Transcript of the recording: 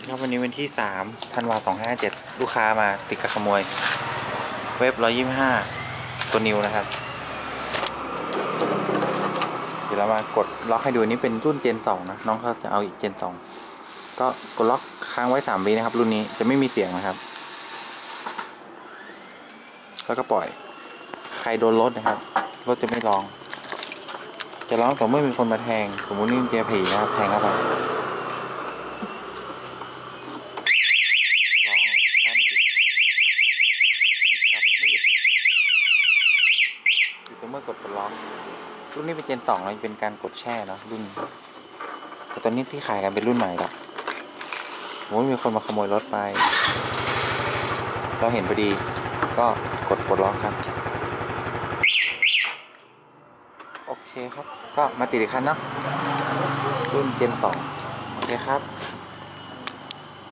ครับวันนี้วันที่3 ธันวาคม 2557ลูกค้ามาติดกับขโมยเว็บ125ตัวนิวนะครับเดี๋ยวเรามากดล็อกให้ดูนี่เป็นรุ่นเจน2นะน้องเขาจะเอาอีกเจน2ก็กดล็อกค้างไว้3 วินะครับรุ่นนี้จะไม่มีเสียงนะครับแล้วก็ปล่อยใครโดนรถนะครับรถจะไม่ร้องจะร้องต่อเมื่อมีคนมาแทงสมมตินี่เจอผีนะครับแทงเข้าไปร้องเลยถ้าไม่ติดกลับไม่หยุดต่อเมื่อกดล็อกรุ่นนี้เป็นเจน2เราเป็นการกดแช่เนาะรุ่นแต่ตอนนี้ที่ขายกันเป็นรุ่นใหม่แล้วสมมติมีคนมาขโมยรถไปเราเห็นพอดีก็กดปลดล็อกครับโอเคครับก็มาติดอีกคันเนาะรุ่นเจน2โอเคครับ